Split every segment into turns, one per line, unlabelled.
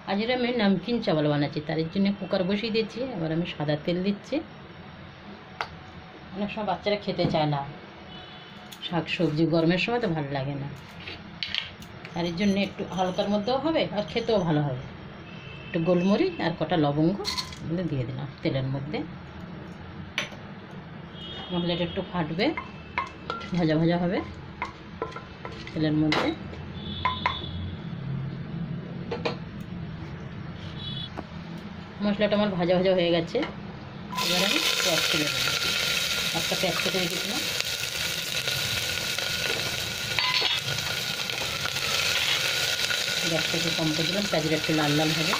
আজ আমি নমকিন চাवल বানাচ্ছি, তার জন্য কুকার বসিয়ে দিচ্ছি। এবার আমি সাদা তেল দিচ্ছি। অনেক সময় বাচ্চারা খেতে চায় না শাক সবজি, গরমের সময় তো ভালো লাগে না, তার জন্য একটু হালকার মধ্যেও হবে আর খেতেও ভালো হবে। একটু গোলমরিচ আর কটা লবঙ্গ দিয়ে দিলাম তেলের মধ্যে। মশলাটা একটু ফাটবে, ভাজা ভাজা হবে তেলের মধ্যে। মশলাটা আমার ভাজা ভাজা হয়ে গেছে। এবার আমি পেঁয়াজ তুলে দেবো। একটা পেঁয়াজ কেটে রেখেছিলাম, গ্যাসটা একটু কম করে দিলাম, পেঁয়াজটা একটু লাল লাল হবে।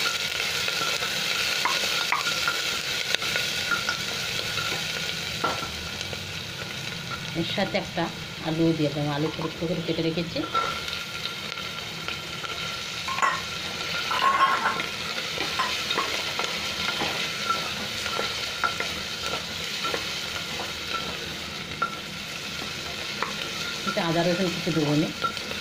এর সাথে একটা আলু দিয়ে দেবো। আলু ছোটো ছোটো করে কেটে রেখেছি। এটা আদা রসুন কিছু দেবো না।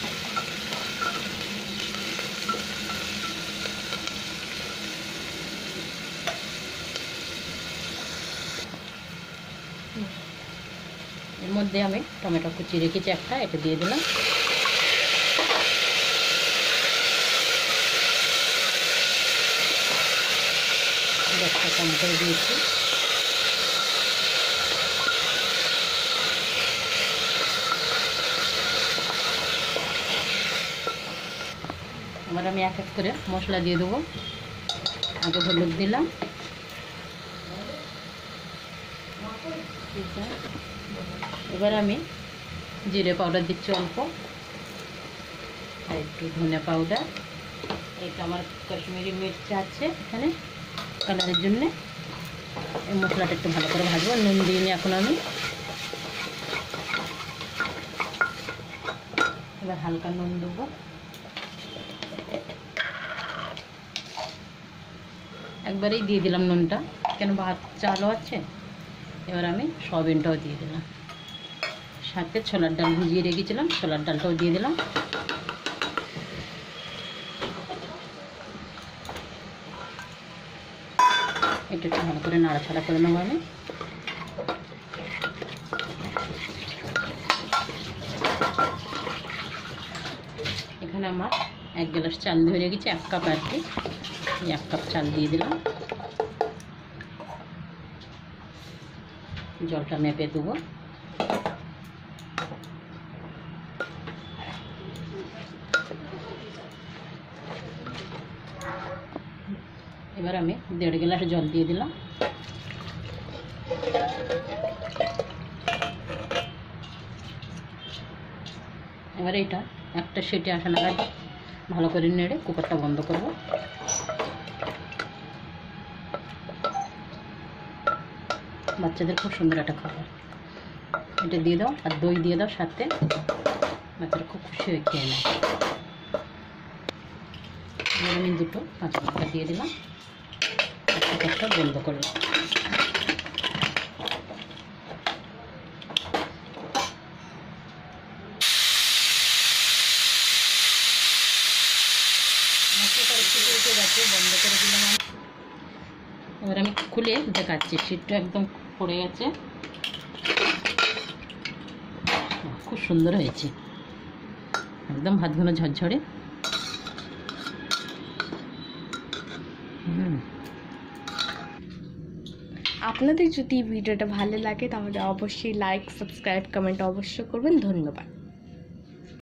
এর মধ্যে আমি টমেটো কুচি রেখেছি একটা, এটা দিয়ে দিলাম। গ্যাসটা কম করে দিয়েছি। এবার আমি এক এক করে মশলা দিয়ে দেবো। আগে হলুদ দিলাম, এবার আমি জিরে পাউডার দিচ্ছি অল্প, আর একটু ধনে পাউডার। এটা আমার কাশ্মীরি মির্চ আছে এখানে কালারের জন্যে। এই মশলাটা একটু ভালো করে ভাজবো। নুন দিইনি এখন আমি। এবার হালকা নুন দেবো। একবারেই দিয়ে দিলাম নুনটা, কেন ভাত চালও আছে। এবার আমি সয়াবিনটাও দিয়ে দিলাম, সাথে ছোলার ডাল ভিজিয়ে রেখেছিলাম, ছোলার ডালটাও দিয়ে দিলাম। একটু ভালো করে নাড়াচাড়া করে নেবো আমি। এখানে আমার 1 গ্লাস চাল ধরে রেখেছি, 1 কাপ আর কি। 1 কাপ চাল দিয়ে দিলাম। জলটা মেপে দেবো। এবার আমি 1.5 গ্লাস জল দিয়ে দিলাম। এবার এটা একটা সিটি আসা নাগাদ ভালো করে নেড়ে কুকারটা বন্ধ করব। বাচ্চাদের খুব সুন্দর একটা খাবার। এটা দিয়ে দাও, আর দই দিয়ে দাও সাথে, বাচ্চারা খুব খুশি হয়ে খেয়ে নেয়। এবার আমি 2 কাঁচা লঙ্কা দিয়ে দিলাম, কুকারটা বন্ধ করলাম। বন্ধ করে দিলাম। এবার আমি খুলে দেখাচ্ছি, শীতটা একদম পড়ে গেছে, খুব সুন্দর হয়েছে, একদম ভাতগুলো ঝরঝরে।
আপনাদের যদি ভিডিওটা ভালো লাগে তাহলে অবশ্যই লাইক, সাবস্ক্রাইব, কমেন্ট অবশ্যই করবেন। ধন্যবাদ।